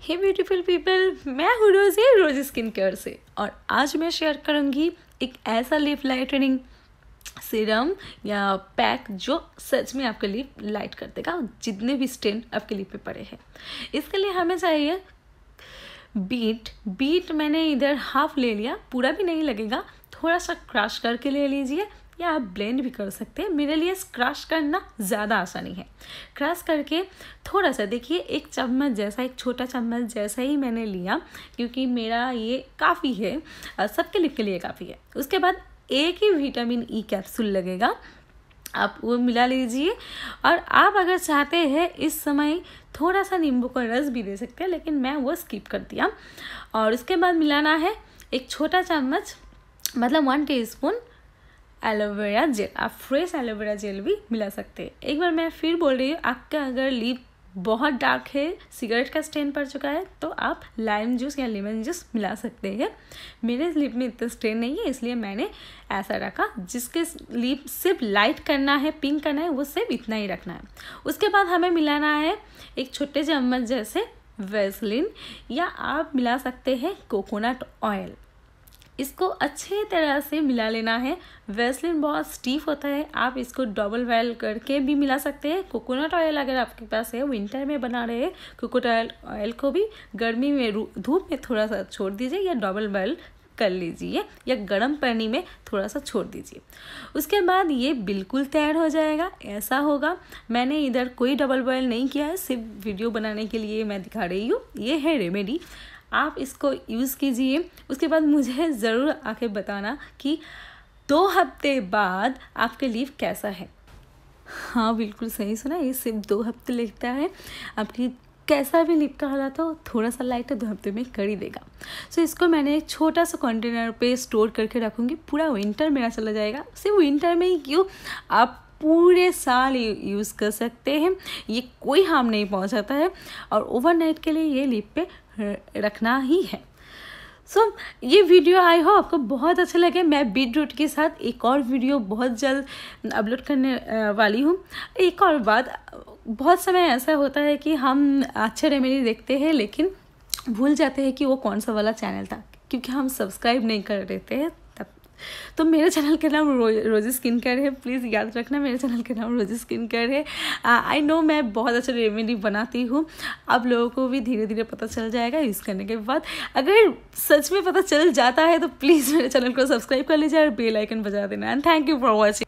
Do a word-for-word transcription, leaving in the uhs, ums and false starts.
हे beautiful people, मैं हूँ रोजी रोजी स्किन केयर से। और आज मैं शेयर करूँगी एक ऐसा लिप लाइटनिंग सीरम या पैक जो सच में आपके लिप लाइट कर देगा जितने भी स्टेन आपके लिप पे पड़े हैं। इसके लिए हमें चाहिए बीट बीट मैंने इधर हाफ ले लिया, पूरा भी नहीं लगेगा, थोड़ा सा क्रश करके ले लीजिए या आप ब्लेंड भी कर सकते हैं। मेरे लिए क्रश करना ज़्यादा आसानी है। क्रश करके थोड़ा सा देखिए, एक चम्मच जैसा, एक छोटा चम्मच जैसा ही मैंने लिया क्योंकि मेरा ये काफ़ी है, सबके लिप के लिए काफ़ी है। उसके बाद एक ही विटामिन ई कैप्सूल लगेगा, आप वो मिला लीजिए। और आप अगर चाहते हैं इस समय थोड़ा सा नींबू का रस भी दे सकते हैं, लेकिन मैं वो स्किप कर दिया। और उसके बाद मिलाना है एक छोटा चम्मच, मतलब वन टीस्पून एलोवेरा जेल। आप फ्रेश एलोवेरा जेल भी मिला सकते हैं। एक बार मैं फिर बोल रही हूँ, आपका अगर लिप बहुत डार्क है, सिगरेट का स्टेन पड़ चुका है, तो आप लाइम जूस या लेमन जूस मिला सकते हैं। मेरे लिप में इतना स्टेन नहीं है, इसलिए मैंने ऐसा रखा। जिसके लिप सिर्फ लाइट करना है, पिंक करना है, वो सिर्फ इतना ही रखना है। उसके बाद हमें मिलाना है एक छोटे चम्मच जैसे वैसलीन, या आप मिला सकते हैं कोकोनट ऑयल। इसको अच्छे तरह से मिला लेना है। वैसलीन बहुत स्टीफ होता है, आप इसको डबल बॉयल करके भी मिला सकते हैं। कोकोनट ऑयल अगर आपके पास है, विंटर में बना रहे हैं, कोकोनट ऑयल को भी गर्मी में धूप में थोड़ा सा छोड़ दीजिए या डबल बॉयल कर लीजिए या गर्म पानी में थोड़ा सा छोड़ दीजिए। उसके बाद ये बिल्कुल तैयार हो जाएगा। ऐसा होगा, मैंने इधर कोई डबल बॉयल नहीं किया है, सिर्फ वीडियो बनाने के लिए मैं दिखा रही हूँ। ये है रेमेडी, आप इसको यूज़ कीजिए। उसके बाद मुझे ज़रूर आके बताना कि दो हफ्ते बाद आपके लिप कैसा है। हाँ, बिल्कुल सही सुना, ये सिर्फ दो हफ्ते लगता है। आपकी कैसा भी लिप का हालत हो, थोड़ा सा लाइट है, दो हफ्ते में कर ही देगा। सो इसको मैंने एक छोटा सा कंटेनर पे स्टोर करके रखूँगी। पूरा विंटर मेरा चला जाएगा। सिर्फ विंटर में ही क्यों, आप पूरे साल यूज़ कर सकते हैं। ये कोई हार्म नहीं पहुंचाता है और ओवरनाइट के लिए ये लिप पे रखना ही है। सो so, ये वीडियो आई हो आपको बहुत अच्छा लगे। मैं बीट रूट के साथ एक और वीडियो बहुत जल्द अपलोड करने वाली हूँ। एक और बात, बहुत समय ऐसा होता है कि हम अच्छे रेमेडी देखते हैं लेकिन भूल जाते हैं कि वो कौन सा वाला चैनल था, क्योंकि हम सब्सक्राइब नहीं कर देते हैं। तो मेरे चैनल का नाम रो, रोजी स्किन केयर है। प्लीज़ याद रखना, मेरे चैनल का नाम रोजी स्किन केयर है। आई नो मैं बहुत अच्छा रेमेडी बनाती हूँ, आप लोगों को भी धीरे धीरे पता चल जाएगा यूज़ करने के बाद। अगर सच में पता चल जाता है तो प्लीज़ मेरे चैनल को सब्सक्राइब कर लीजिए और बेल आइकन बजा देना। And thank you for watching.